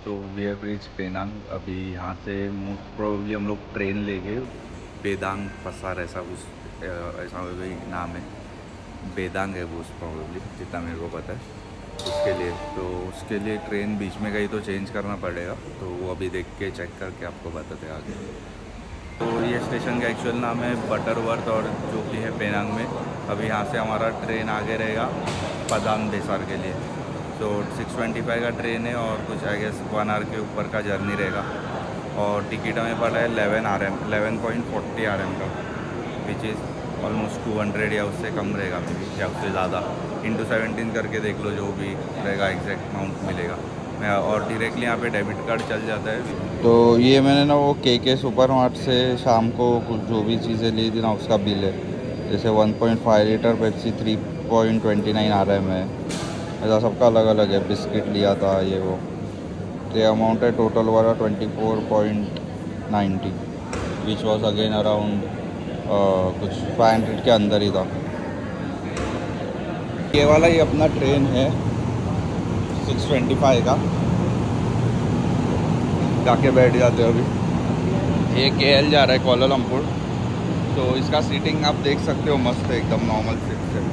तो we have reach Penang. अभी यहाँ से मोस्ट प्रोबेबली हम लोग ट्रेन लेके बेदांग पसार ऐसा कुछ ऐसा भी नाम है, बेदांग है मोस्ट प्रोबेबली जितना मेरे को पता है उसके लिए। तो उसके लिए ट्रेन बीच में गई तो चेंज करना पड़ेगा, तो वो अभी देख के चेक करके आपको बताते हैं आगे। तो ये स्टेशन का एक्चुअल नाम है बटरवर्थ और जो कि है पेनांग में। अभी यहाँ से हमारा ट्रेन आगे रहेगा पदांग बेसार के लिए। तो 6:25 का ट्रेन है और कुछ आई गेस 1 आवर के ऊपर का जर्नी रहेगा। और टिकट हमें पड़ा है 11.40 RM का, विच इज़ ऑलमोस्ट 200 या उससे कम रहेगा मे बी, या उससे ज़्यादा। इंटू 17 करके देख लो, जो भी रहेगा एग्जैक्ट अमाउंट मिलेगा। और डायरेक्टली यहाँ पे डेबिट कार्ड चल जाता है। तो ये मैंने ना वो के सुपर मार्ट से शाम को कुछ जो भी चीज़ें ली थी ना उसका बिल है। जैसे 1.5 लीटर पेप्सी 3.29 RM है, ऐसा सबका अलग अलग है। बिस्किट लिया था ये वो, तो अमाउंट है टोटल वाला 24.90, विच वॉज अगेन अराउंड कुछ 500 के अंदर ही था। ये वाला ही अपना ट्रेन है 6:25 का, जाके बैठ जाते हो। अभी ये KL जा रहा है कोलालमपुर। तो इसका सीटिंग आप देख सकते हो, मस्त है एकदम नॉर्मल सीट है।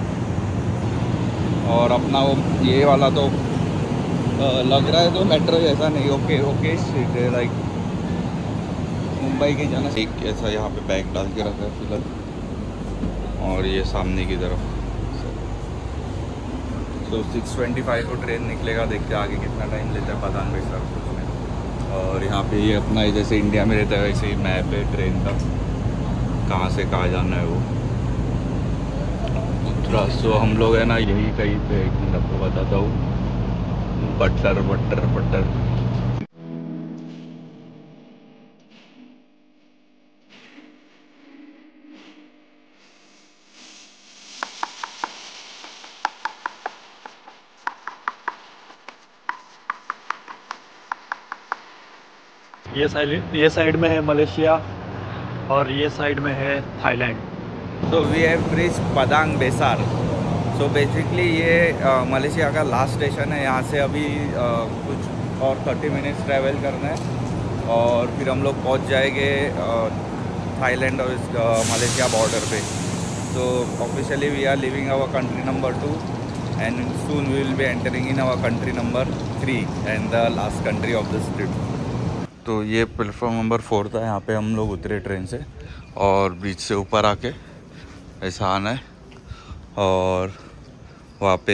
और अपना वो ये वाला तो लग रहा है तो मेट्रो जैसा नहीं, ओके सीट है, लाइक मुंबई के जाना। एक ऐसा यहाँ पे बैग डाल के रखा है फिलहाल, और ये सामने की तरफ। तो 6:25 को ट्रेन निकलेगा, देखते आगे कितना टाइम लेता है पता नहीं सर कुछ में। और यहाँ पे ये अपना जैसे इंडिया में रहता है वैसे ही मैप है ट्रेन का, कहाँ से कहाँ जाना है वो उत्तरा। सो हम लोग है ना यही कहीं पे, एक मिनट आपको बताता हूँ, बटर बटर बटर। ये साइड में है मलेशिया और ये साइड में है थाईलैंड। तो we have reached Padang Besar. So basically ये मलेशिया का लास्ट स्टेशन है। यहाँ से अभी कुछ और 30 मिनट्स ट्रैवल करना है और फिर हम लोग पहुँच जाएंगे थाईलैंड और मलेशिया बॉर्डर पे। तो officially we are living our country number 2 and soon we will be entering in our country number 3 and the last country of this trip. तो ये प्लेटफॉर्म नंबर 4 था, यहाँ पे हम लोग उतरे ट्रेन से और ब्रिज से ऊपर आके ऐसा आना है। और वहाँ पे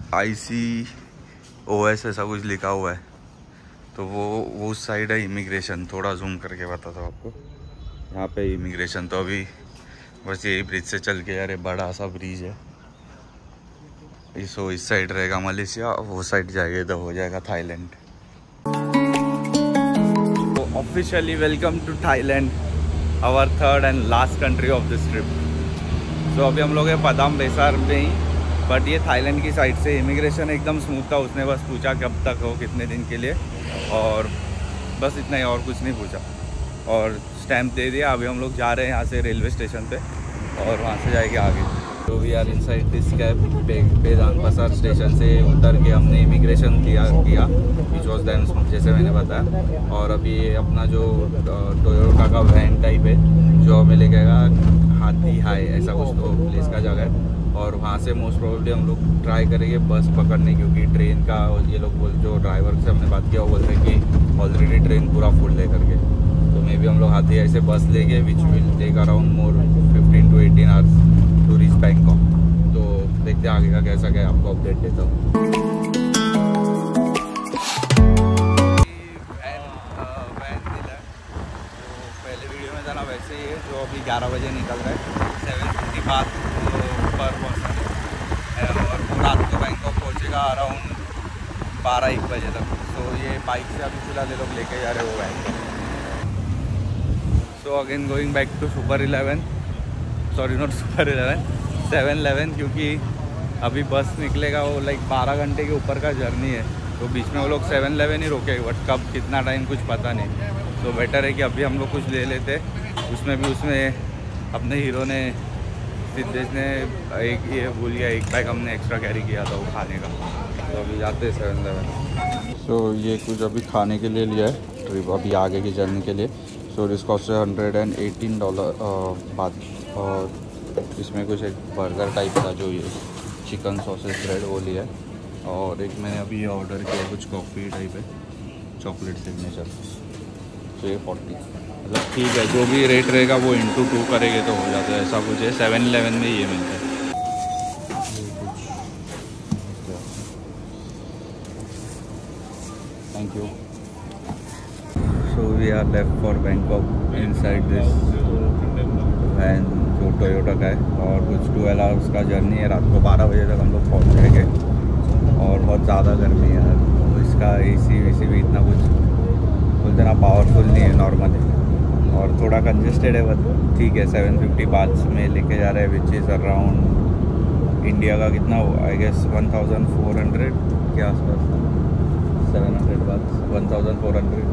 ICOS ऐसा कुछ लिखा हुआ है, तो वो उस साइड है इमिग्रेशन। थोड़ा जूम करके बताता हूँ आपको, यहाँ पे इमिग्रेशन। तो अभी बस यही ब्रिज से चल के, यार बड़ा सा ब्रिज है। इस साइड रहेगा मलेशिया, वो साइड जाएगा तो हो जाएगा Thailand. Officially welcome to Thailand, our third and last country of this trip. So अभी हम लोग हैं पदांग बेसार में ही, बट ये थाईलैंड की साइड से। इमिग्रेशन एकदम स्मूथ था, उसने बस पूछा कब तक हो, कितने दिन के लिए, और बस इतना ही, और कुछ नहीं पूछा, और स्टैम्प दे दिया। अभी हम लोग जा रहे हैं यहाँ से रेलवे स्टेशन पे और वहाँ से जाएंगे आगे। तो we are inside this cab. Padang Besar station से उतर के हमने इमिग्रेशन किया विच वॉज देन जैसे मैंने बताया। और अभी अपना जो टोयोटा का वैन टाइप है जो हमें ले गएगा हाथी हाई ऐसा कुछ तो प्लेस का जगह है। और वहाँ से मोस्ट प्रोबेबली हम लोग ट्राई करेंगे बस पकड़ने, क्योंकि ट्रेन का ये लोग जो ड्राइवर से हमने बात किया वो बोलते हैं कि ऑलरेडी ट्रेन पूरा फुल ले करके। तो मे बी हम लोग हाथी हाई से बस लेंगे which will take around more 15 to 18 hours to reach Bangkok. तो देखते हैं आगे का कैसा क्या, आपको अपडेट देता हूँ। वैन मिला है, तो पहले वीडियो में था ना वैसे ही है, जो अभी 11 बजे निकल रहा है 7:55 पर पर्सन है, और रात को बैंकॉक पहुँचेगा अराउंड 12-1 बजे तक। तो ये बाइक से अभी फिलहाल ये लोग लेके जा रहे हो Bangkok. So again going back to super 11, sorry not super 11, 7-11, क्योंकि अभी बस निकलेगा वो लाइक 12 घंटे के ऊपर का जर्नी है। तो बीच में वो लोग 7-11 ही रोके, बट कब कितना टाइम कुछ पता नहीं। तो बेटर है कि अभी हम लोग कुछ ले लेते। उसमें अपने हीरो ने, सिद्धेश ने एक ये भूल गया, एक बैग हमने एक्स्ट्रा कैरी किया था वो खाने का। तो अभी जाते हैं 7-Eleven। सो ये कुछ अभी खाने के लिए लिया है ट्रिप अभी आगे की जर्नी के लिए। सो दिस कॉस्ट $118 बात। और इसमें कुछ एक बर्गर टाइप था जो ये चिकन सॉसेज ब्रेड वो लिया है। और एक मैंने अभी ऑर्डर किया कुछ कॉफ़ी टाइप है चॉकलेट सिग्नेचर। तो ये 40 मतलब ठीक है, जो भी रेट रहेगा वो इंटू 2 करेंगे तो हो जाता है, ऐसा कुछ है। 7-Eleven में ये मिलता है। Thank you. So we are left for Bangkok inside this van जो टोयोटा का है। और कुछ 12 आवर्स का जर्नी है। रात को 12 बजे तक हम लोग पहुँच जाएंगे। और बहुत ज़्यादा गर्मी है यार, तो इसका AC वेसी भी इतना कुछ बोलते ना पावरफुल नहीं है, नॉर्मल है। और थोड़ा कंजेस्टेड है, बट ठीक है। 750 बाथ्स में लेके जा रहे हैं, विच इज़ अराउंड इंडिया का कितना हो, आई गेस 1400 के आसपास। 700 बाथ्स 1400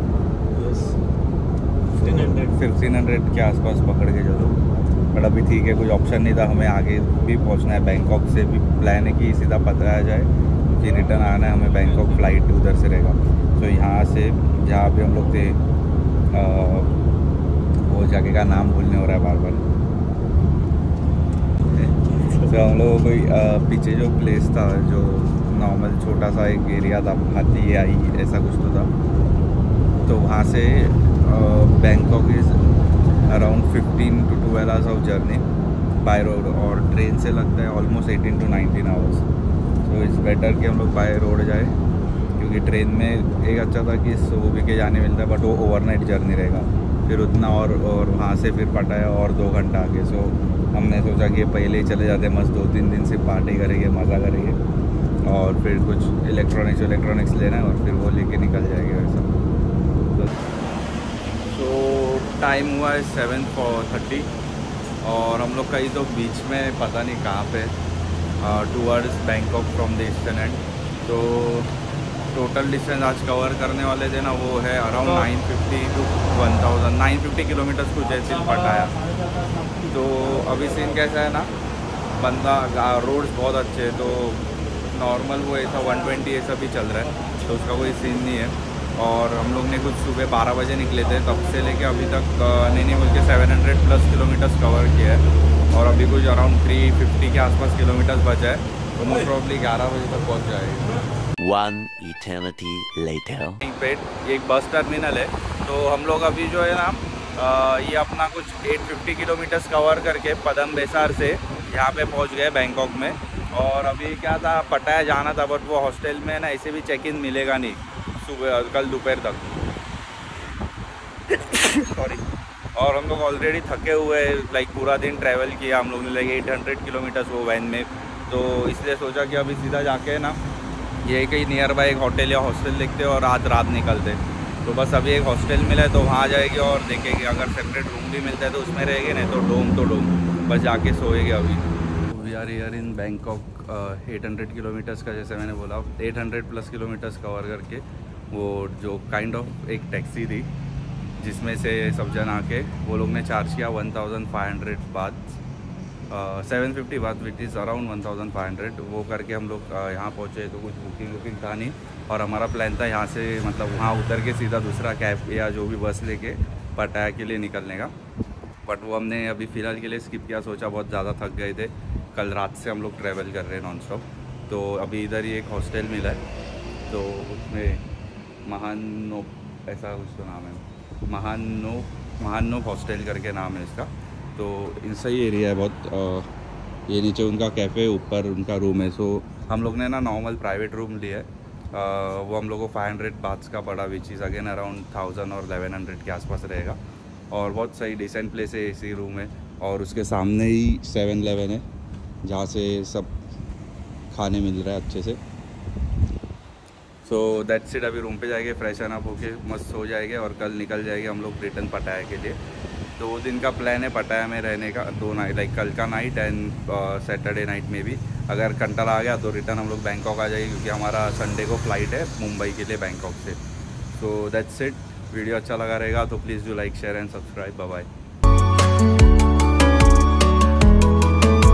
1500 के आसपास पकड़ के चलो। बट अभी ठीक है, कुछ ऑप्शन नहीं था, हमें आगे भी पहुंचना है। बैंकॉक से भी प्लान है कि सीधा पतरा जाए, क्योंकि रिटर्न आना है हमें। बैंकॉक फ़्लाइट उधर से रहेगा। तो यहाँ से जहाँ पे हम लोग थे वो जगह का नाम भूलने हो रहा है बार बार। तो हम लोगों को पीछे जो प्लेस था, जो नॉर्मल छोटा सा एक एरिया था, हाथी आई ऐसा कुछ तो था। तो वहाँ से Bangkok is around 15 to 12 hours of journey by road. और ट्रेन से लगता है ऑलमोस्ट 18 to 19 आवर्स। तो इट्स बेटर कि हम लोग बाय रोड जाए, क्योंकि ट्रेन में एक अच्छा था कि सो भी के जाने मिलता है, बट वो ओवरनाइट जर्नी रहेगा फिर उतना। और वहाँ से फिर पटाया और 2 घंटा आगे। सो हमने सोचा कि पहले ही चले जाते, मस्त 2-3 दिन से पार्टी करेंगे, मज़ा करेंगे। और फिर कुछ इलेक्ट्रॉनिक्स लेना है और फिर वो लेके निकल जाएंगे वैसा। तो टाइम हुआ है 7:30 और हम लोग कहीं तो बीच में पता नहीं कहाँ पे towards Bangkok from the eastern end. तो टोटल डिस्टेंस आज कवर करने वाले थे ना, वो है अराउंड 950 to 1000 950 किलोमीटर्स कुछ ऐसे पटाया। तो अभी सीन कैसा है ना, बंदा रोड्स बहुत अच्छे हैं, तो नॉर्मल वो ऐसा 120 ऐसा भी चल रहा है, तो उसका कोई सीन नहीं है। और हम लोग ने कुछ सुबह 12 बजे निकले थे, तब से लेके अभी तक नहीं बोल के 700+ किलोमीटर्स कवर किया है। और अभी कुछ अराउंड 350 के आसपास किलोमीटर्स बचा है, तो मोस्ट प्रॉब्ली 11 बजे तक पहुंच जाएगी। One eternity later. पे एक बस टर्मिनल है, तो हम लोग अभी जो है ना ये अपना कुछ 850 किलोमीटर्स कवर करके पदम बेसार से यहाँ पे पहुँच गए बैंकॉक में। और अभी क्या था, पटाया जाना था, बट वो हॉस्टल में ना ऐसे भी चेक इन मिलेगा नहीं सुबह कल दोपहर तक। सॉरी। और हम लोग ऑलरेडी थके हुए, लाइक पूरा दिन ट्रैवल किया हम लोग ने, लाइक 800 किलोमीटर्स वो वैन में। तो इसलिए सोचा कि अभी सीधा जाके ना ये कहीं नियर बाय एक होटल या हॉस्टल देखते और आज रात निकलते। तो बस अभी एक हॉस्टल मिला है, तो वहाँ जाएगी और देखेंगे, अगर सेपरेट रूम भी मिलता है तो उसमें रहेंगे, नहीं तो डोम बस जाके सोएंगे। अभी we are here in Bangkok 800 kilometres का, जैसे मैंने बोला 800+ किलोमीटर्स कवर करके वो जो काइंड ऑफ एक टैक्सी थी जिसमें से सब जन आके वो लोग ने चार्ज किया 1500 बात 750 बात विच इज़ अराउंड 1500। वो करके हम लोग यहाँ पहुँचे। तो कुछ बुकिंग था नहीं, और हमारा प्लान था यहाँ से मतलब वहाँ उतर के सीधा दूसरा कैब या जो भी बस लेके पटाया के लिए निकलने का। बट वो हमने अभी फ़िलहाल के लिए स्किप किया, सोचा बहुत ज़्यादा थक गए थे, कल रात से हम लोग ट्रैवल कर रहे हैं नॉन स्टॉप। तो अभी इधर ही एक हॉस्टल मिला है, तो उसमें महानो ऐसा कुछ तो नाम है, महानो हॉस्टल करके नाम है इसका। तो इन सही एरिया है बहुत। ये नीचे उनका कैफ़े, ऊपर उनका रूम है। सो हम लोग ने ना नॉर्मल प्राइवेट रूम लिया है, वो हम लोग को 500 बाथ्स का पड़ा, विच इज़ अगेन अराउंड 1000 और 1100 के आसपास रहेगा। और बहुत सही डिसेंट प्लेस है, एसी रूम है, और उसके सामने ही 7-Eleven है जहाँ से सब खाने मिल रहा है अच्छे से। So that's it. अभी रूम पे जाएंगे, फ्रेश अप होके मस्त हो जाएंगे और कल निकल जाएंगे हम लोग रिटर्न पटाया के लिए। 2 दिन का प्लान है पटाया में रहने का, 2 नाइट, लाइक कल का नाइट एंड सैटरडे नाइट में भी। अगर कंटाल आ गया तो रिटर्न हम लोग बैंकॉक आ जाएंगे, क्योंकि हमारा संडे को फ़्लाइट है मुंबई के लिए बैंकॉक से। So that's it. वीडियो अच्छा लगा रहेगा तो please do like, share and subscribe. Bye bye.